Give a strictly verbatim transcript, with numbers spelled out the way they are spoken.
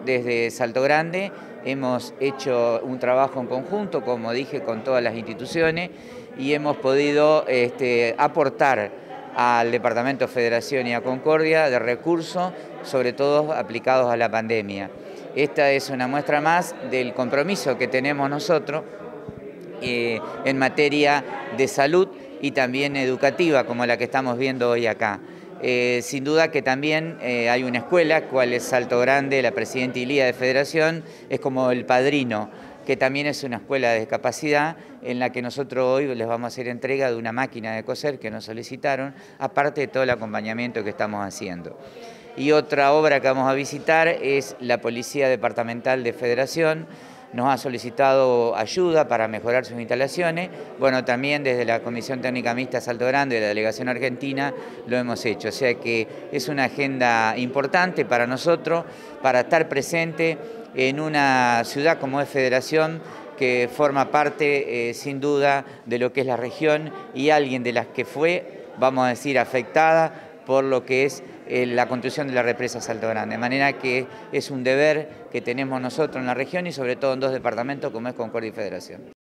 desde Salto Grande hemos hecho un trabajo en conjunto, como dije, con todas las instituciones y hemos podido este, aportar al Departamento Federación y a Concordia de recursos, sobre todo aplicados a la pandemia. Esta es una muestra más del compromiso que tenemos nosotros eh, en materia de salud y también educativa, como la que estamos viendo hoy acá. Eh, sin duda que también eh, hay una escuela, cual es Salto Grande, la presidenta Ilía de Federación, es como el padrino, que también es una escuela de discapacidad en la que nosotros hoy les vamos a hacer entrega de una máquina de coser que nos solicitaron, aparte de todo el acompañamiento que estamos haciendo. Y otra obra que vamos a visitar es la Policía Departamental de Federación. Nos ha solicitado ayuda para mejorar sus instalaciones. Bueno, también desde la Comisión Técnica Mixta Salto Grande de la Delegación Argentina lo hemos hecho. O sea que es una agenda importante para nosotros, para estar presente en una ciudad como es Federación, que forma parte, eh, sin duda, de lo que es la región y alguien de las que fue, vamos a decir, afectada por lo que es eh, la construcción de la represa Salto Grande. De manera que es un deber que tenemos nosotros en la región y sobre todo en dos departamentos como es Concordia y Federación.